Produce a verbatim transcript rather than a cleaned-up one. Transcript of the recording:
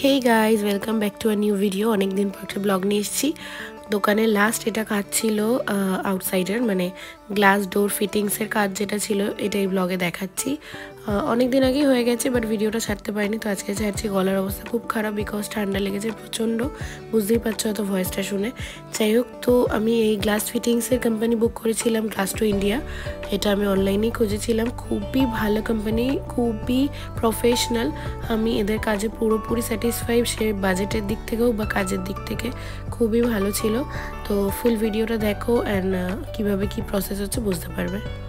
Hey guys, welcome back to a new video. অনেক দিন পর একটা ব্লগ নিয়ে এসেছি। দোকানের লাস্ট এটা কাজ ছিল আউটসাইডার মানে গ্লাস ডোর ফিটিংসের কাজ যেটা ছিল এটা এই ব্লগে দেখাচ্ছি। অনেক দিন আগেই হয়ে গেছে বাট ভিডিওটা ছাড়তে পারিনি, তো আজকে ছাড়ছি। গলার অবস্থা খুব খারাপ বিকজ ঠান্ডা লেগেছে প্রচণ্ড, বুঝতেই পারছো হয়তো ভয়েসটা শুনে। যাই হোক, তো আমি এই গ্লাস ফিটিংসের কোম্পানি বুক করেছিলাম গ্লাস টু ইন্ডিয়া। এটা আমি অনলাইনেই খুঁজেছিলাম। খুবই ভালো কোম্পানি, খুবই প্রফেশনাল। আমি এদের কাজে পুরোপুরি স্যাটিসফাই, সে বাজেটের দিক থেকেও বা কাজের দিক থেকে খুবই ভালো ছিল। তো ফুল ভিডিওটা দেখো অ্যান্ড কীভাবে কী প্রসেস হচ্ছে বুঝতে পারবে।